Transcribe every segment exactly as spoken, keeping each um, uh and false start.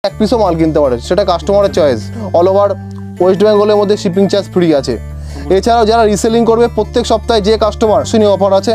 এক পিসও মাল কিনতে পারে, সেটা কাস্টমারের চয়েস। অল ওভার ওয়েস্ট বেঙ্গলের মধ্যে শিপিং চার্জ ফ্রি আছে। এছাড়াও যারা রিসেলিং করবে প্রত্যেক সপ্তাহে যে কাস্টমার শুনি অফার আছে।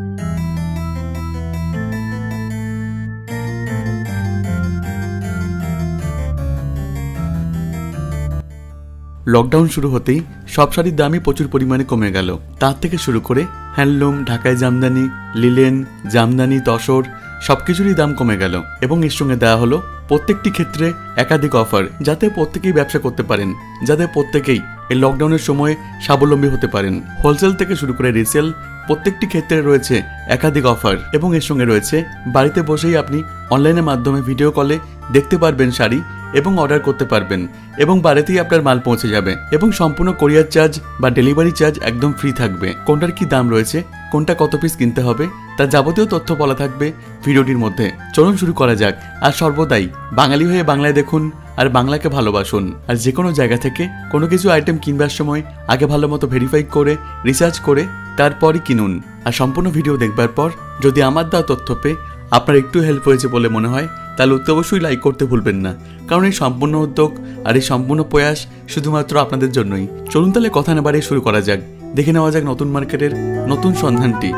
লকডাউন শুরু হতেই সব শাড়ির দামই প্রচুর পরিমাণে কমে গেল। তার থেকে শুরু করে হ্যান্ডলুম, ঢাকাই জামদানি, লিলেন, জামদানি, তসর সবকিছুরই দাম কমে গেল এবং এর সঙ্গে দেওয়া হলো প্রত্যেকটি ক্ষেত্রে একাধিক অফার, যাতে প্রত্যেকেই ব্যবসা করতে পারেন, যাতে প্রত্যেকেই এই লকডাউনের সময় স্বাবলম্বী হতে পারেন। হোলসেল থেকে শুরু করে রিসেল প্রত্যেকটি ক্ষেত্রে রয়েছে একাধিক অফার এবং এর সঙ্গে রয়েছে বাড়িতে বসেই আপনি অনলাইনের মাধ্যমে ভিডিও কলে দেখতে পারবেন শাড়ি এবং অর্ডার করতে পারবেন এবং বাড়িতেই আপনার মাল পৌঁছে যাবে এবং সম্পূর্ণ কোরিয়ার চার্জ বা ডেলিভারি চার্জ একদম ফ্রি থাকবে। কোনটার কি দাম রয়েছে, কোনটা কত পিস কিনতে হবে তার যাবতীয় তথ্য বলা থাকবে ভিডিওটির মধ্যে। চলুন শুরু করা যাক। আর সর্বদাই বাঙালি হয়ে বাংলায় দেখুন আর বাংলাকে ভালোবাসুন। আর যে কোনো জায়গা থেকে কোনো কিছু আইটেম কিনবার সময় আগে ভালো মতো ভেরিফাই করে রিসার্চ করে তারপরই কিনুন। আর সম্পূর্ণ ভিডিও দেখবার পর যদি আমার দেওয়া তথ্য পেয়ে আপনার একটু হেল্প হয়েছে বলে মনে হয় তাহলে অবশ্যই লাইক করতে ভুলবেন না, কারণ এই সম্পূর্ণ উদ্যোগ আর এই সম্পূর্ণ প্রয়াস শুধুমাত্র আপনাদের জন্যই। চলুন তাহলে কথা না বাড়িয়ে শুরু করা যাক। দেখে নেওয়া যাক নতুন মার্কেটের নতুন সন্ধানটি।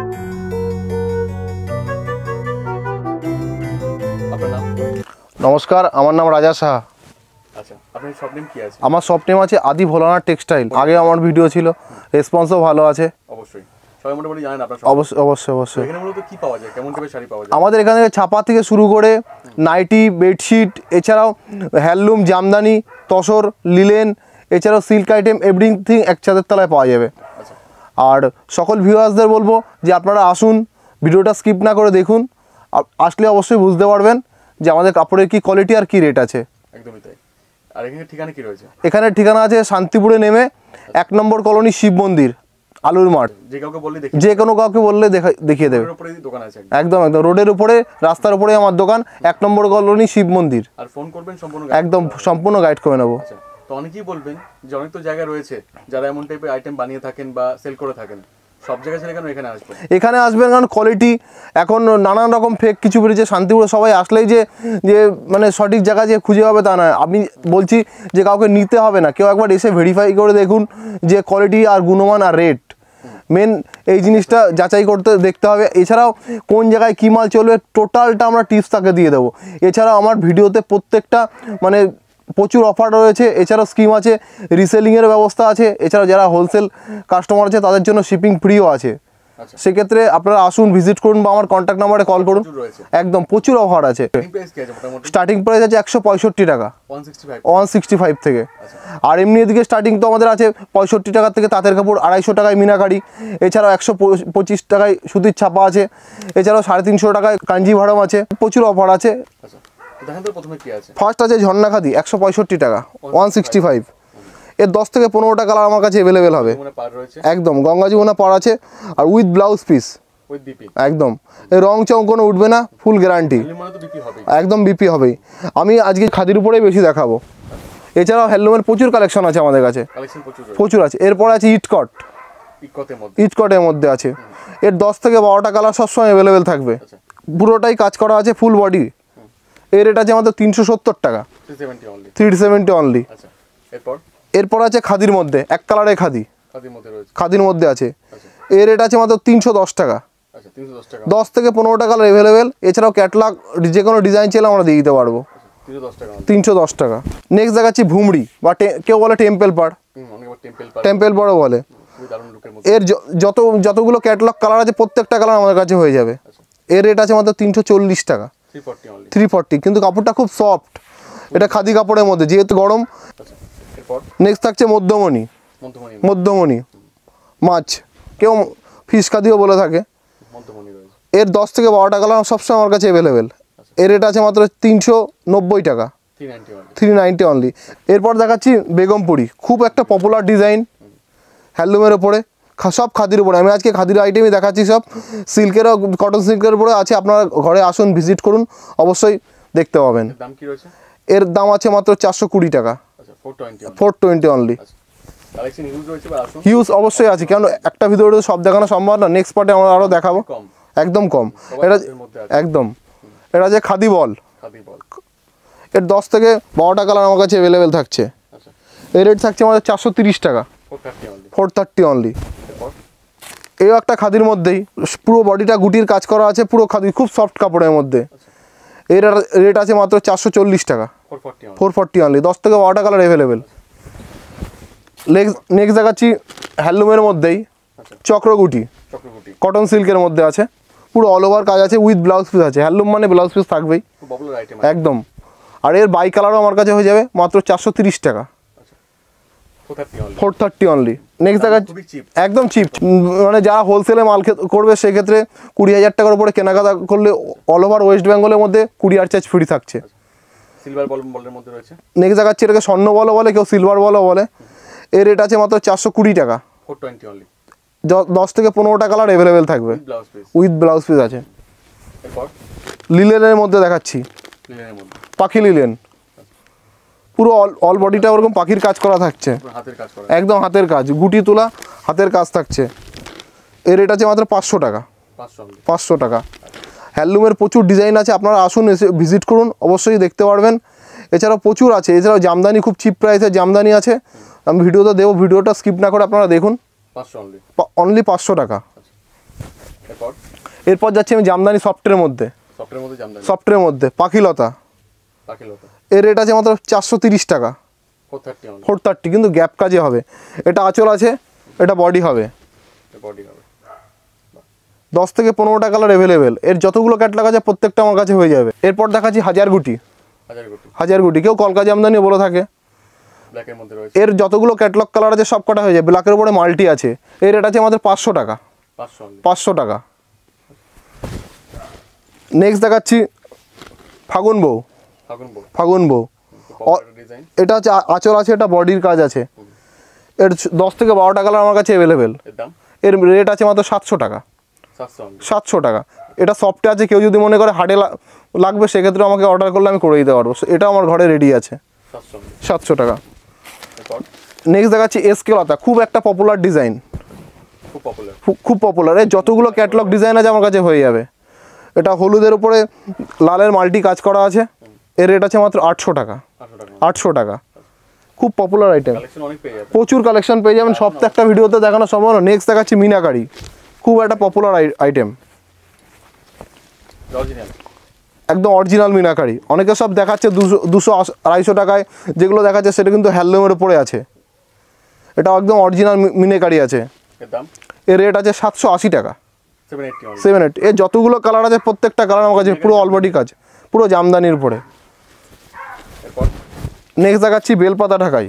নমস্কার, আমার নাম রাজা সাহা। আচ্ছা, আপনার শপ নেম কি আছে? আমার শপ নেম আছে আদি ভোলানাথ টেক্সটাইল। আগে আমার ভিডিও ছিল, রেসপন্সও ভালো আছে। অবশ্যই সবাই মোটামুটি জানেন আপনার। অবশ্যই অবশ্যই অবশ্যই। এখানে মূলত কি পাওয়া যায়, কেমন টাইপের শাড়ি পাওয়া যায়? আমাদের এখানে ছাপা থেকে শুরু করে নাইটি, বেডশিট, এছাড়াও হ্যান্ডলুম, জামদানি, তসর, লিলেন, এছাড়াও সিল্ক আইটেম এভরিথিং এক ছাদের তলায় পাওয়া যাবে। আর সকল ভিউয়ার্সদের বলবো যে আপনারা আসুন, ভিডিওটা স্কিপ না করে দেখুন। আসলে অবশ্যই বুঝতে পারবেন যে আমাদের কাপড়ের কি কোয়ালিটি আর কি রেট আছে। একদমই তাই। আর এখানে ঠিকানা কি রয়েছে? এখানে ঠিকানা আছে শান্তিপুরে নেমে এক নম্বর কলোনি শিব মন্দির, আলুর মাঠ। যে কাউকে বললে যে কোনো কাউকে বললে দেখিয়ে দেবে। একদম একদম রোডের উপরে, রাস্তার উপরে আমার দোকান, এক নম্বর কলোনি শিব মন্দির। আর ফোন করবেন সম্পূর্ণ একদম সম্পূর্ণ গাইড করে নেবো। তো অনেকেই বলবেন যে অনেক তো জায়গা রয়েছে যারা এমন টাইপের আইটেম বানিয়ে থাকেন বা সেল করে থাকেন, সব জায়গায় ছেড়ে কেন এখানে আসবেন? এখানে আসবেন কারণ কোয়ালিটি এখন নানান রকম ফেক কিছু বেরিয়েছে। শান্তিপুরে সবাই আসলেই যে যে মানে সঠিক জায়গা যে খুঁজে পাবে তা নয়। আমি বলছি যে কাউকে নিতে হবে না, কেউ একবার এসে ভেরিফাই করে দেখুন যে কোয়ালিটি আর গুণমান আর রেট, মেন এই জিনিসটা যাচাই করতে দেখতে হবে। এছাড়াও কোন জায়গায় কী মাল চলবে টোটালটা আমরা টিপস তাকে দিয়ে দেবো। এছাড়াও আমার ভিডিওতে প্রত্যেকটা মানে প্রচুর অফার রয়েছে। এছাড়াও স্কিম আছে, রিসেলিংয়ের ব্যবস্থা আছে। এছাড়াও যারা হোলসেল কাস্টমার আছে তাদের জন্য শিপিং ফ্রিও আছে। সেক্ষেত্রে আপনারা আসুন, ভিজিট করুন বা আমার কন্ট্যাক্ট নাম্বারে কল করুন। একদম প্রচুর অফার আছে। স্টার্টিং প্রাইস আছে একশো পঁয়ষট্টি টাকা ওয়ান সিক্সটি ফাইভ থেকে। আর এমনি এদিকে স্টার্টিং তো আমাদের আছে পঁয়ষট্টি টাকা থেকে তাঁতের কাপড়, আড়াইশো টাকায় মিনাকারি, এছাড়াও একশো পঁচিশ টাকায় সুতির ছাপা আছে, এছাড়াও সাড়ে তিনশো টাকায় কাঞ্জি ভাড়ম আছে। প্রচুর অফার আছে। ফার্স্ট আছে ঝর্ণা খাদি একশো পঁয়ষট্টি টাকা ওয়ান সিক্সটি ফাইভ। এর দশ থেকে পনেরোটা কালার আমার কাছে অ্যাভেলেবেল হবে। একদম গঙ্গা যমুনা পাড় আছে আর উইথ ব্লাউজ পিস। একদম এই রং চং কোনো উঠবে না, ফুল গ্যারান্টি। একদম বিপি হবেই। আমি আজকে খাদির উপরেই বেশি দেখাবো। এছাড়াও হ্যান্ডলুমের প্রচুর কালেকশন আছে আমাদের কাছে, প্রচুর আছে। এরপর আছে ইটকট, ইটকটের মধ্যে আছে। এর দশ থেকে বারোটা কালার সবসময় অ্যাভেলেবেল থাকবে। পুরোটাই কাজ করা আছে, ফুল বডি। এর রেট আছে আমাদের তিনশো সত্তর টাকা, থ্রি সেভেন্টি অনলি। এরপর আছে খাদির মধ্যে, এক কালারে খাদি, খাদির মধ্যে আছে। এর রেট আছে মাত্র তিনশো দশ টাকা, দশ থেকে পনেরোটা কালার অ্যাভেলেবেল। এছাড়াও ক্যাটলগ যে কোনো ডিজাইন চাইলে আমরা দিয়ে দিতে পারবো, তিনশো দশ টাকা। নেক্সট দেখাচ্ছি ভুমড়ি বা কেউ বলে টেম্পেল পাড়, টেম্পেল পাড়ও বলে। এর যত যতগুলো ক্যাটলগ কালার আছে প্রত্যেকটা কালার আমাদের কাছে হয়ে যাবে। এর রেট আছে মাত্র তিনশো চল্লিশ টাকা, থ্রি ফর্টি। কিন্তু কাপড়টা খুব সফট, এটা খাদি কাপড়ের মধ্যে যেহেতু গরম। নেক্সট থাকছে মধ্যমণি, মধ্যমণি মাছ, কেউ ফিশ খাদিও বলে থাকে। এর দশ থেকে বারোটা কালার সবসময় আমার কাছে অ্যাভেলেবেল। এর রেট আছে মাত্র তিনশো নব্বই টাকা, থ্রি নাইনটি অনলি। এরপর দেখাচ্ছি বেগমপুরি, খুব একটা পপুলার ডিজাইন হ্যান্ডলুমের ওপরে, সব খাদির উপরে। আমি আজকে খাদির আইটেমই দেখাচ্ছি, সব সিল্কেরও, কটন সিল্কের উপরে আছে। আপনারা ঘরে আসুন, ভিজিট করুন, অবশ্যই দেখতে পাবেন। এর দাম আছে মাত্র চারশো কুড়ি টাকা, ফোর টোয়েন্টি অনলি। হিউজ অবশ্যই আছে, কেন একটা ভিডিওতে সব দেখানো সম্ভব না। নেক্সট পার্টে আমরা আরও দেখাবো। একদম কম। এটা একদম এটা যে খাদি বল, এর দশ থেকে বারোটা কালার আমার কাছে অ্যাভেলেবেল থাকছে। এর রেট থাকছে আমাদের চারশো তিরিশ টাকা, ফোর থার্টি অনলি। এই একটা খাদির মধ্যেই পুরো বডিটা গুটির কাজ করা আছে, পুরো খাদি, খুব সফট কাপড়ের মধ্যে। এর রেট আছে মাত্র চারশো চল্লিশ টাকা, ফোর ফর্টি অনলি। দশ থেকে বারোটা কালার অ্যাভেলেবেল। নেক্সট দেখাচ্ছি হ্যান্ডলুমের মধ্যেই চক্রগুটি, কটন সিল্কের মধ্যে আছে, পুরো অল ওভার কাজ আছে, উইথ ব্লাউজ পিস আছে। হ্যান্ডলুম মানে ব্লাউজ পিস থাকবেই একদম। আর এর বাই কালারও আমার কাছে হয়ে যাবে মাত্র চারশো তিরিশ টাকা, ফোর থার্টি অনলি। নেক্সট দেখা একদম চিপ, মানে যারা হোলসেলে মাল করবে সেক্ষেত্রে কুড়ি হাজার টাকার উপরে কেনাকাটা করলে অল ওভার ওয়েস্ট বেঙ্গলের মধ্যে কুরিয়ার চার্জ ফ্রি থাকছে। সিলভার বলের মধ্যে রয়েছে। নেক্সট দেখাচ্ছি এটাকে স্বর্ণ বলো বলে, কেউ সিলভার বলো বলে। এর রেট আছে মাত্র চারশো কুড়ি টাকা, ফোর টোয়েন্টি অনলি। দশ থেকে পনেরোটা কালার অ্যাভেলেবেল থাকবে, উইথ ব্লাউজ পিস আছে। লিলেনের মধ্যে দেখাচ্ছি, পাখি লিলেন, পুরো অল বডিটা ওরকম পাখির কাজ করা থাকছে, একদম হাতের কাজ, গুটি তোলা হাতের কাজ থাকছে। এর রেট আছে মাত্র পাঁচশো টাকা, পাঁচশো টাকা। হ্যান্ডলুমের প্রচুর ডিজাইন আছে, আপনারা আসুন, এসে ভিজিট করুন, অবশ্যই দেখতে পারবেন। এছাড়াও প্রচুর আছে, এছাড়াও জামদানি খুব চিপ প্রাইসে জামদানি আছে, আমি ভিডিওতে দেবো, ভিডিওটা স্কিপ না করে আপনারা দেখুন। অনলি পাঁচশো টাকা। এরপর যাচ্ছি আমি জামদানি সফটের মধ্যে, সফটের মধ্যে পাখিলতা, এর রেট আছে মাত্র চারশো তিরিশ টাকা, ফোর থার্টি, কিন্তু গ্যাপ কাজে হবে। এটা আঁচল আছে, এটা বডি হবে, দশ থেকে পনেরোটা কালার অ্যাভেলেবেল। এর যতগুলো ক্যাটলগ আছে প্রত্যেকটা আমার কাছে হয়ে যাবে। এরপর দেখাচ্ছি হাজার গুটি, হাজার গুটি, কেউ কলকা জামদানি বলে থাকে। এর যতগুলো ক্যাটলগ কালার আছে সব কটা হয়ে যাবে। ব্ল্যাকের উপরে মাল্টি আছে। এর রেট আছে আমাদের পাঁচশো টাকা, পাঁচশো টাকা। নেক্সট দেখাচ্ছি ফাগুন বউ, ফাগুন বউ, এটা হচ্ছে আঁচল আছে, এটা বডির কাজ আছে। এর দশ থেকে বারোটা কালার আমার কাছে অ্যাভেলেবেল। এর রেট আছে মাত্র সাতশো টাকা, সাতশো টাকা। এটা সফটে আছে, কেউ যদি মনে করে হার্ডে লাগবে সেক্ষেত্রে আমাকে অর্ডার করলে আমি করে দিতে পারবো, এটা আমার ঘরে রেডি আছে, সাতশো টাকা। নেক্সট দেখাচ্ছি এসকে লতা, খুব একটা পপুলার ডিজাইন, খুব পপুলার। এর যতগুলো ক্যাটলগ ডিজাইন আছে আমার কাছে হয়ে যাবে। এটা হলুদের উপরে লালের মাল্টি কাজ করা আছে। এর রেট আছে মাত্র আটশো টাকা, আটশো টাকা। খুব পপুলার আইটেম, প্রচুর কালেকশন পেয়ে যাবেন, সব তো একটা ভিডিওতে দেখানো সম্ভব না। নেক্সট দেখাচ্ছি মিনাকারি, খুব একটা পপুলার আইটেম, একদম অরিজিনাল মিনাকারি। অনেকে সব দেখাচ্ছে দুশো দুশো আড়াইশো টাকায়, যেগুলো দেখাচ্ছে সেটা কিন্তু হ্যান্ডলুমের উপরে আছে। এটা একদম অরিজিনাল মিনাকারি আছে। এর রেট আছে সাতশো আশি টাকা, সেভেন এইট। এর যতগুলো কালার আছে প্রত্যেকটা কালার আমার কাছে পুরো অলবডি কাজ, পুরো জামদানির উপরে। নেক্সট দেখাচ্ছি বেলপাতা ঢাকাই,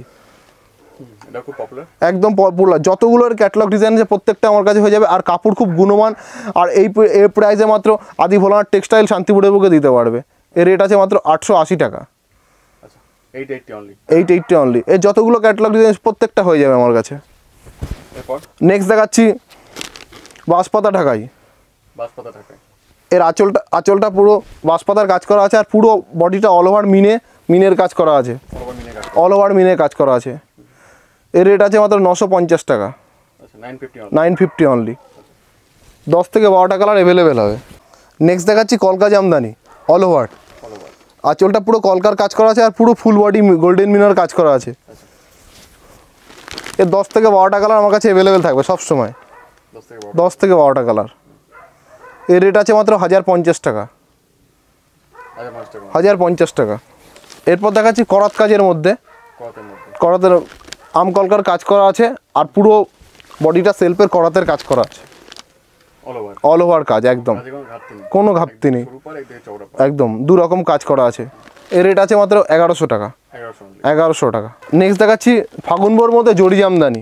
একদম পপুলার। যতগুলোর ক্যাটালগ ডিজাইন আছে প্রত্যেকটা আমার কাছে হয়ে যাবে। আর কাপড় খুব গুণমান, আর এই এই প্রাইসে মাত্র আদি ভোলানাথ টেক্সটাইল শান্তিপুরের বুকে দিতে পারবে। এর রেট আছে মাত্র আটশো আশি টাকা, এইট এইটটি অনলি। এর যতগুলো ক্যাটালগ ডিজাইন প্রত্যেকটা হয়ে যাবে আমার কাছে। নেক্সট দেখাচ্ছি বাঁশপাতা ঢাকাই, এর আঁচলটা আঁচলটা পুরো বাঁশপাতার কাজ করা আছে, আর পুরো বডিটা অল ওভার মিনে মিনের কাজ করা আছে, অল ওভার মিনের কাজ করা আছে। এর রেট আছে মাত্র নশো পঞ্চাশ টাকা, নাইন ফিফটি অনলি। দশ থেকে বারোটা কালার অ্যাভেলেবেল হবে। নেক্সট দেখাচ্ছি কলকা জামদানি, অল ওভার। আঁচলটা পুরো কলকার কাজ করা আছে, আর পুরো ফুল বডি গোল্ডেন মিনার কাজ করা আছে। এর দশ থেকে বারোটা কালার আমার কাছে অ্যাভেলেবেল থাকবে সব সময়, দশ থেকে বারোটা কালার। এর রেট আছে মাত্র হাজার পঞ্চাশ টাকা, হাজার পঞ্চাশ টাকা। এরপর দেখাচ্ছি করাত কাজের মধ্যে, করাতের আম কলকার কাজ করা আছে, আর পুরো বডিটা সেলফের করাতের কাজ করা আছে, অল ওভার কাজ, একদম কোনো ঘাটতি নেই, একদম দু রকম কাজ করা আছে। এর রেট আছে মাত্র এগারোশো টাকা, এগারোশো টাকা। নেক্সট দেখাচ্ছি ফাগুনবোর মধ্যে জড়ি জামদানি,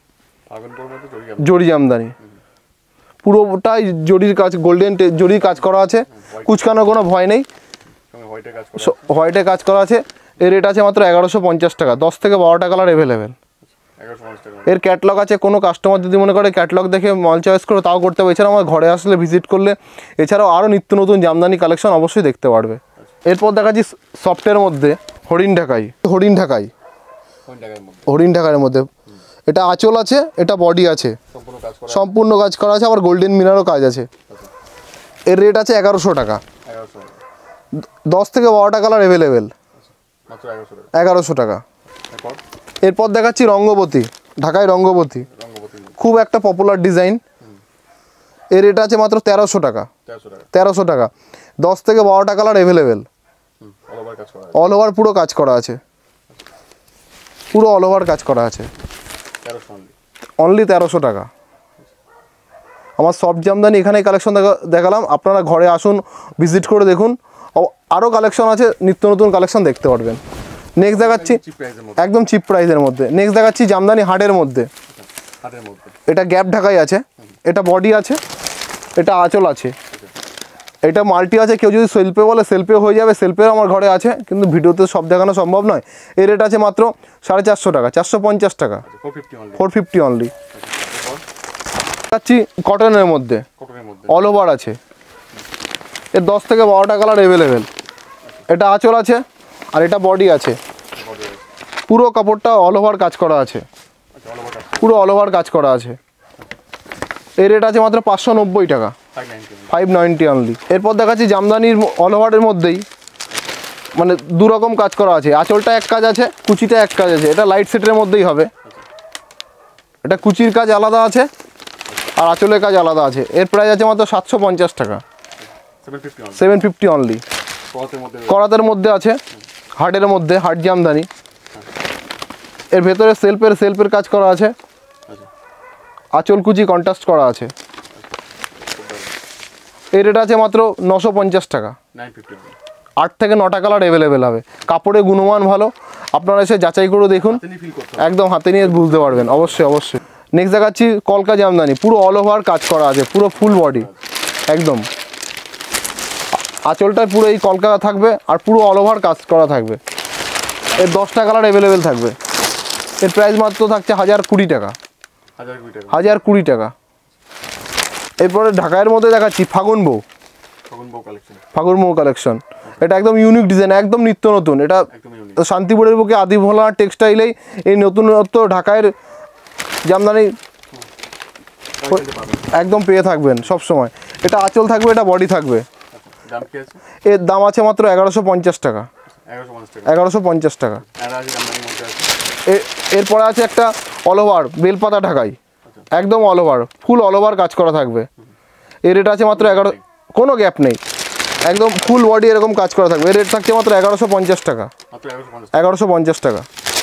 জড়ি জামদানি পুরোটাই জড়ির কাজ, গোল্ডেন জড়ির কাজ করা আছে, কুচকানোর কোনো ভয় নেই, হোয়াইটে কাজ করা আছে। এর রেট আছে মাত্র এগারোশো পঞ্চাশ টাকা, দশ থেকে বারোটা কালার অ্যাভেলেবেল। এর ক্যাটলগ আছে, কোনো কাস্টমার যদি মনে করে ক্যাটলগ দেখে মাল চয়েস করে তাও করতে হবে। এছাড়াও আমার ঘরে আসলে ভিজিট করলে এছাড়াও আরও নিত্য নতুন জামদানি কালেকশন অবশ্যই দেখতে পারবে। এরপর দেখাচ্ছি সফটের মধ্যে হরিণ ঢাকাই, হরিণ ঢাকাই, হরিণ ঢাকাইয়ের মধ্যে এটা আঁচল আছে, এটা বডি আছে, সম্পূর্ণ কাজ করা আছে, আবার গোল্ডেন মিনারও কাজ আছে। এর রেট আছে এগারোশো টাকা, দশ থেকে বারোটা কালার অ্যাভেলেবেল। মাত্র এগারোশো টাকা। এগারোশো টাকা। এরপর এরপর দেখাচ্ছি রঙ্গবতী, ঢাকায় রঙ্গবতী, রঙ্গবতী খুব একটা পপুলার ডিজাইন। এর রেট আছে মাত্র তেরোশো টাকা। তেরোশো টাকা। তেরোশো টাকা। দশ থেকে বারোটা কালার অ্যাভেলেবেল। অল ওভার কাজ করা আছে। অল ওভার পুরো কাজ করা আছে, পুরো অল ওভার কাজ করা আছে। তেরোশো অনলি। অনলি তেরোশো টাকা। আমার সফট জামদানি এখানে কালেকশন দেখালাম, আপনারা ঘরে আসুন, ভিজিট করে দেখুন, আরও কালেকশন আছে, নিত্য নতুন কালেকশন দেখতে পারবেন। নেক্সট দেখাচ্ছি চিপ প্রাইসের মধ্যে। একদম চিপ প্রাইসের মধ্যে। নেক্সট দেখাচ্ছি জামদানি হাটের মধ্যে। হাটের মধ্যে। এটা গ্যাপ ঢাকাই আছে, এটা বডি আছে, এটা আঁচল আছে, এটা মাল্টি আছে। কেউ যদি সেলফে বলে সেলফে হয়ে যাবে, সেলফেও আমার ঘরে আছে, কিন্তু ভিডিওতে সব দেখানো সম্ভব নয়। এর রেট আছে মাত্র সাড়ে চারশো টাকা, চারশো পঞ্চাশ টাকা, four fifty only. Four fifty only. দেখাচ্ছি কটনের মধ্যে, কটনের মধ্যে। অল ওভার আছে, এর দশ থেকে বারোটা কালার অ্যাভেলেবেল। এটা আঁচল আছে আর এটা বডি আছে, পুরো কাপড়টা অল ওভার কাজ করা আছে, পুরো অল ওভার কাজ করা আছে। এর রেট আছে মাত্র পাঁচশো নব্বই টাকা, ফাইভ নাইনটি অনলি। এরপর দেখাচ্ছি জামদানির অল ওভারের মধ্যেই মানে দু রকম কাজ করা আছে, আঁচলটা এক কাজ আছে, কুচিটা এক কাজ আছে। এটা লাইট সেটের মধ্যেই হবে, এটা কুচির কাজ আলাদা আছে আর আঁচলের কাজ আলাদা আছে। এর প্রাইস আছে মাত্র সাতশো পঞ্চাশ টাকা, সেভেন ফিফটি অনলি। করাতের মধ্যে আছে, হার্টের মধ্যে, হার্ট জামদানি। এর ভেতরে সেলফের সেলফের কাজ করা আছে, আঁচল কুচি কন্ট্রাস্ট করা আছে। এর রেট আছে মাত্র নশো পঞ্চাশ টাকা, আট থেকে নটা কালার অ্যাভেলেবেল হবে। কাপড়ের গুণমান ভালো, আপনারা এসে যাচাই করে দেখুন, একদম হাতে নিয়ে বুঝতে পারবেন। অবশ্যই অবশ্যই। নেক্সট দেখাচ্ছি কলকা জামদানি, পুরো অল ওভার কাজ করা আছে, পুরো ফুল বডি একদম। আঁচলটায় পুরো এই কলকা থাকবে আর পুরো অল ওভার কাজ করা থাকবে। এর দশটা কালার অ্যাভেলেবেল থাকবে। এর প্রাইস মাত্র থাকছে হাজার কুড়ি টাকা, হাজার কুড়ি টাকা। এরপরে ঢাকায়ের মধ্যে দেখাচ্ছি ফাগুন বউ, ফাগুন বউ কালেকশন। এটা একদম ইউনিক ডিজাইন, একদম নিত্য নতুন। এটা শান্তিপুরের বুকে আদি ভোলানাথ টেক্সটাইলেই এই নতুনত্ব ঢাকায়ের জামদানি একদম পেয়ে থাকবেন সব সময়। এটা আঁচল থাকবে, এটা বডি থাকবে। এর দাম আছে মাত্র এগারোশো পঞ্চাশ টাকা, এগারোশো পঞ্চাশ টাকা। এরপরে আছে একটা অল ওভার বেলপাতা ঢাকাই, একদম all over, full all over কাজ করা থাকবে। এর রেট আছে মাত্র এগারো, কোনো গ্যাপ নেই, একদম ফুল বডি এরকম কাজ করা থাকবে। এর রেট থাকছে মাত্র এগারোশো পঞ্চাশ টাকা, এগারোশো পঞ্চাশ টাকা,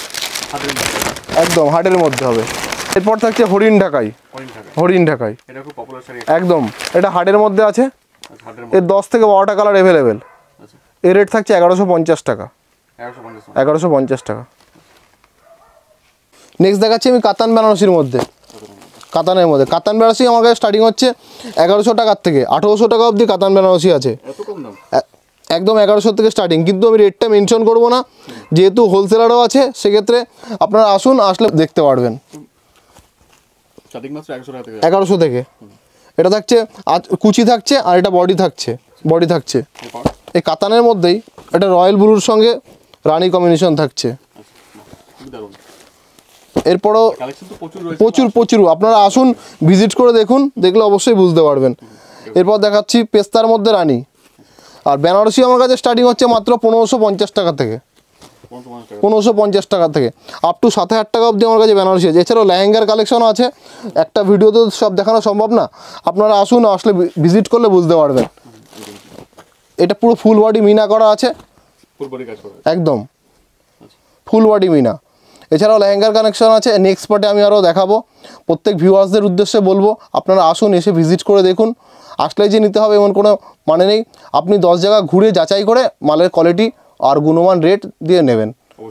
একদম হাটের মধ্যে হবে। এরপর থাকছে হরিণ ঢাকাই, হরিণ ঢাকাই একদম, এটা হাটের মধ্যে আছে। এর দশ থেকে বারোটা কালার অ্যাভেলেবেল। এর রেট থাকছে এগারোশো পঞ্চাশ টাকা, এগারোশো পঞ্চাশ টাকা। নেক্সট দেখাচ্ছি আমি কাতান বেনারসির মধ্যে, কাতানের মধ্যে। কাতান বেনারসি আমার কাছে স্টার্টিং হচ্ছে এগারোশো টাকার থেকে আঠেরোশো টাকা অবধি কাতান বেনারসি আছে, একদম এগারোশো থেকে স্টার্টিং। কিন্তু আমি রেটটা মেনশন করবো না, যেহেতু হোলসেলারও আছে, সেক্ষেত্রে আপনারা আসুন, আসলে দেখতে পারবেন। এগারোশো থেকে এটা থাকছে, কুচি থাকছে আর এটা বডি থাকছে, বডি থাকছে। এই কাতানের মধ্যেই এটা রয়্যাল ব্লুর সঙ্গে রানী কম্বিনেশন থাকছে। এরপরও প্রচুর প্রচুর, আপনারা আসুন, ভিজিট করে দেখুন, দেখলে অবশ্যই বুঝতে পারবেন। এরপর দেখাচ্ছি পেস্তার মধ্যে রানী। আর বেনারসি আমার কাছে স্টার্টিং হচ্ছে মাত্র পনেরোশো পঞ্চাশ টাকা থেকে, পনেরোশো পঞ্চাশ টাকা থেকে আপ টু সাত হাজার টাকা অবধি আমার কাছে বেনারসি আছে। এছাড়াও লেহেঙ্গার কালেকশনও আছে, একটা ভিডিওতে সব দেখানো সম্ভব না, আপনারা আসুন, আসলে ভিজিট করলে বুঝতে পারবেন। এটা পুরো ফুল বডি মিনা করা আছে, একদম ফুল বডি মিনা। এছাড়াও লেহেঙ্গার কানেকশন আছে, নেক্সট পার্টে আমি আরও দেখাবো। প্রত্যেক ভিউয়ার্সদের উদ্দেশ্যে বলবো, আপনারা আসুন, এসে ভিজিট করে দেখুন। আসলেই যে নিতে হবে এমন কোনো মানে নেই, আপনি দশ জায়গা ঘুরে যাচাই করে মালের কোয়ালিটি আর গুণমান রেট দিয়ে নেবেন।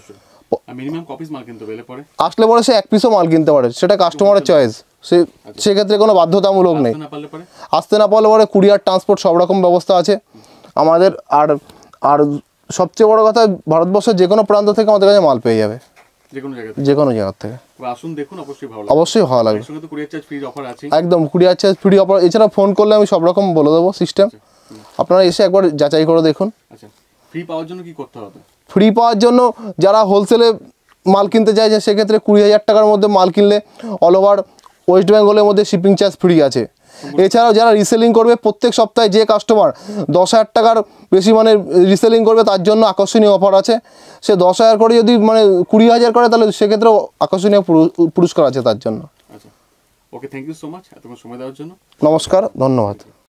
আসলে পরে সে এক পিসও মাল কিনতে পারে, সেটা কাস্টমারের চয়েস, সে সেক্ষেত্রে কোনো বাধ্যতামূলক নেই। আসতে না পারলে পরে কুরিয়ার ট্রান্সপোর্ট সব রকম ব্যবস্থা আছে আমাদের। আর আর সবচেয়ে বড় কথা, ভারতবর্ষের যে কোনো প্রান্ত থেকে আমাদের কাছে মাল পেয়ে যাবে, যে কোনো জায়গার থেকে। আসুন দেখুন, অবশ্যই ভালো অবশ্যই ভালো লাগবে। কুরিয়ার চার্জ ফ্রি অফার আছে, একদম কুরিয়ার চার্জ ফ্রি অফার। এছাড়া ফোন করলে আমি সব রকম বলে দেবো সিস্টেম, আপনারা এসে একবার যাচাই করে দেখুন। আচ্ছা, ফ্রি পাওয়ার জন্য কি করতে হবে? ফ্রি পাওয়ার জন্য যারা হোলসেলে মাল কিনতে চাইছে, সেক্ষেত্রে কুড়ি হাজার টাকার মধ্যে মাল কিনলে অল ওভার ওয়েস্ট বেঙ্গলের মধ্যে শিপিং চার্জ ফ্রি আছে। এছাড়াও যারা রিসেলিং করবে প্রত্যেক সপ্তাহে যে কাস্টমার দশ হাজার টাকার বেশি মানে রিসেলিং করবে তার জন্য আকর্ষণীয় অফার আছে। সে দশ হাজার করে যদি মানে কুড়ি হাজার করে তাহলে সেক্ষেত্রেও আকর্ষণীয় পুরু- পুরস্কার আছে তার জন্য। আচ্ছা, okay, thank you so much এতক্ষণ সময় দেওয়ার জন্য। নমস্কার, ধন্যবাদ।